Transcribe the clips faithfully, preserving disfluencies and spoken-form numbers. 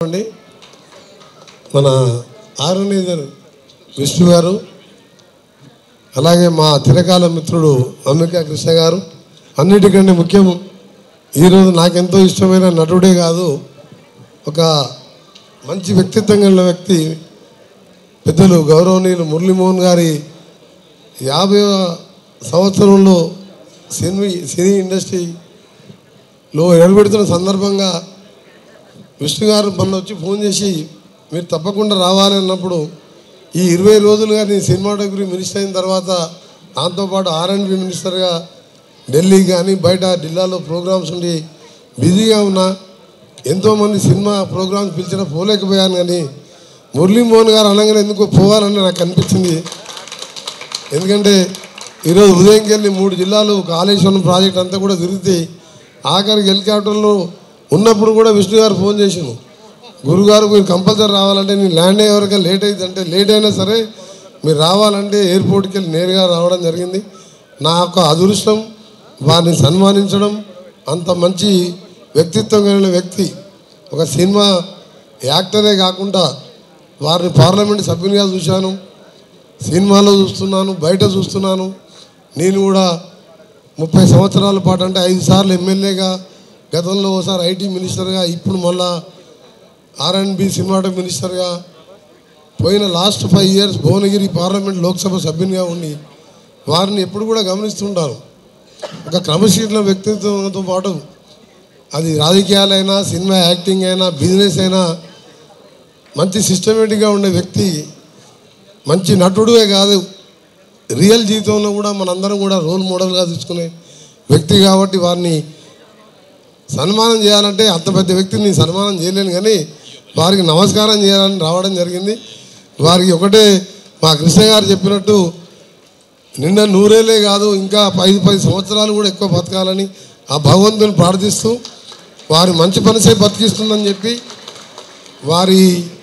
అండి మన ఆర్గనైజర్ విష్ణు గారు, అలాగే మా చిరకాల మిత్రుడు అంబికా కృష్ణ గారు, అన్నిటికంటే ముఖ్యం ఈరోజు నాకెంతో ఇష్టమైన నటుడే కాదు, ఒక మంచి వ్యక్తిత్వం కలిగిన వ్యక్తి పెద్దలు గౌరవనీయులు మురళీమోహన్ గారి యాభై సంవత్సరంలో సినీ సినీ ఇండస్ట్రీలో నిలబెడుతున్న సందర్భంగా విష్ణు గారు మొన్న వచ్చి ఫోన్ చేసి మీరు తప్పకుండా రావాలి అన్నప్పుడు ఈ ఇరవై రోజులుగా నేను సినిమాటోగ్రఫీ మినిస్టర్ అయిన తర్వాత దాంతోపాటు ఆర్ అండ్ బి మినిస్టర్గా ఢిల్లీ కానీ బయట ఢిల్లీలో ప్రోగ్రామ్స్ ఉండి బిజీగా ఉన్నా, ఎంతోమంది సినిమా ప్రోగ్రామ్స్ పిలిచినా పోలేకపోయాను. కానీ మురళీమోహన్ గారు అనగానే ఎందుకో పోవాలని నాకు అనిపించింది. ఎందుకంటే ఈరోజు ఉదయంకి వెళ్ళి మూడు జిల్లాలు కాళేశ్వరం ప్రాజెక్ట్ అంతా కూడా తిరిగితే ఆఖరికి హెలికాప్టర్లో ఉన్నప్పుడు కూడా విష్ణు గారు ఫోన్ చేసాను, గురుగారు మీరు కంపల్సరీ రావాలంటే నేను ల్యాండ్ అయ్యే వరకు లేట్ అవుతుందంటే లేట్ అయినా సరే మీరు రావాలంటే ఎయిర్పోర్ట్కి వెళ్ళి నేరుగా రావడం జరిగింది. నా యొక్క అదృష్టం వారిని సన్మానించడం. అంత మంచి వ్యక్తిత్వం కలిగిన వ్యక్తి, ఒక సినిమా యాక్టరే కాకుండా వారిని పార్లమెంట్ సభ్యునిగా చూశాను, సినిమాలో చూస్తున్నాను, బయట చూస్తున్నాను. నేను కూడా ముప్పై సంవత్సరాల పాటు అంటే ఐదు సార్లు ఎమ్మెల్యేగా, గతంలో ఒకసారి ఐటీ మినిస్టర్గా, ఇప్పుడు మళ్ళా ఆర్ అండ్ బి సినిమాటోగ్రఫీ మినిస్టర్గా, పోయిన last five years Bhuvanagiri parliament Lok Sabha సభ్యునిగా ఉండి వారిని ఎప్పుడు కూడా గమనిస్తుంటాను. ఒక క్రమశీలన వ్యక్తిత్వంతో పాటు అది రాజకీయాలైనా, సినిమా యాక్టింగ్ అయినా, బిజినెస్ అయినా మంచి సిస్టమేటిక్గా ఉండే వ్యక్తి, మంచి నటుడే కాదు రియల్ జీవితంలో కూడా మనందరం కూడా రోల్ మోడల్గా తీసుకునే వ్యక్తి. కాబట్టి వారిని సన్మానం చేయాలంటే అంత పెద్ద వ్యక్తిని సన్మానం చేయలేను, కానీ వారికి నమస్కారం చేయాలని రావడం జరిగింది. వారికి ఒకటే మా కృష్ణ గారు చెప్పినట్టు నిన్న నూరేలే కాదు ఇంకా ఐదు పది సంవత్సరాలు కూడా ఎక్కువ బతకాలని ఆ భగవంతుని ప్రార్థిస్తూ, వారి మంచి పనిసే బతికిస్తుందని చెప్పి వారి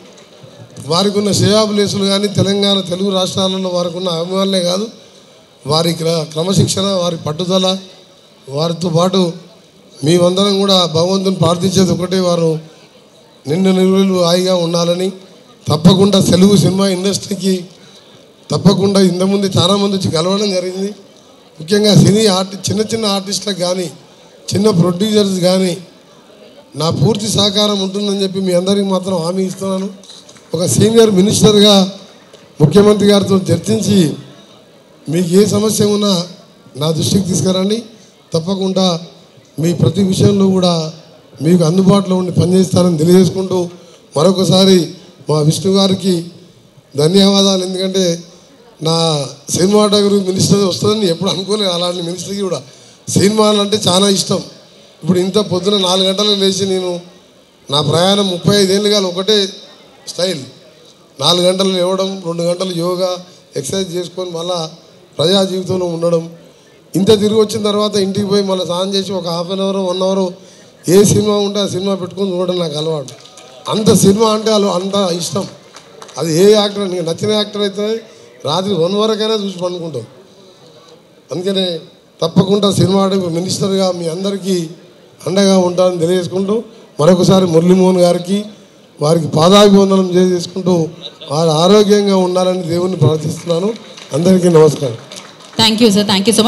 వారికి ఉన్న సేవాబులేసులు కానీ తెలంగాణ తెలుగు రాష్ట్రాలలో వారికి ఉన్న అభిమానులే కాదు, వారి క్రమశిక్షణ, వారి పట్టుదల, వారితో పాటు మేమందరం కూడా భగవంతుని ప్రార్థించేది ఒకటే, వారు నిండు నిలువలు హాయిగా ఉండాలని. తప్పకుండా తెలుగు సినిమా ఇండస్ట్రీకి తప్పకుండా ఇంతకుముందు చాలామంది వచ్చి కలవడం జరిగింది. ముఖ్యంగా సినీ ఆర్టి చిన్న చిన్న ఆర్టిస్టులకు కానీ, చిన్న ప్రొడ్యూసర్స్ కానీ నా పూర్తి సహకారం ఉంటుందని చెప్పి మీ అందరికీ మాత్రం హామీ ఇస్తున్నాను. ఒక సీనియర్ మినిస్టర్గా ముఖ్యమంత్రి గారితో చర్చించి మీకు ఏ సమస్య ఉన్నా నా దృష్టికి తీసుకురండి. తప్పకుండా మీ ప్రతి విషయంలో కూడా మీకు అందుబాటులో ఉండి పనిచేస్తానని తెలియజేసుకుంటూ మరొకసారి మా విష్ణు గారికి ధన్యవాదాలు. ఎందుకంటే నా సినిమాటోగ్రఫీ మినిస్టర్ వస్తుందని ఎప్పుడు అనుకోలేదు. అలాంటి మినిస్టర్కి కూడా సినిమాలు అంటే చాలా ఇష్టం. ఇప్పుడు ఇంత పొద్దున నాలుగు గంటలకు లేచి నేను నా ప్రయాణం ముప్పై ఐదేళ్ళుగా ఒకటే స్టైల్, నాలుగు గంటలు లేవడం, రెండు గంటలు యోగా ఎక్సర్సైజ్ చేసుకొని మళ్ళా ప్రజా జీవితంలో ఉండడం. ఇంత తిరిగి వచ్చిన తర్వాత ఇంటికి పోయి మళ్ళీ స్నానం చేసి ఒక half an hour one hour ఏ సినిమా ఉంటే ఆ సినిమా పెట్టుకొని చూడడం నాకు అలవాటు. అంత సినిమా అంటే అలా అంత ఇష్టం. అది ఏ యాక్టర్ నీకు నచ్చిన యాక్టర్ అయితే రాత్రి వన్ వరకైనా చూసి పండుకుంటాం. అందుకనే తప్పకుండా సినిమా మినిస్టర్గా మీ అందరికీ అండగా ఉంటానని తెలియజేసుకుంటూ మరొకసారి మురళీమోహన్ గారికి వారికి పాదాభివందనం చేసుకుంటూ వారు ఆరోగ్యంగా ఉండాలని దేవుణ్ణి ప్రార్థిస్తున్నాను. అందరికీ నమస్కారం. Thank you sir. Thank you so much.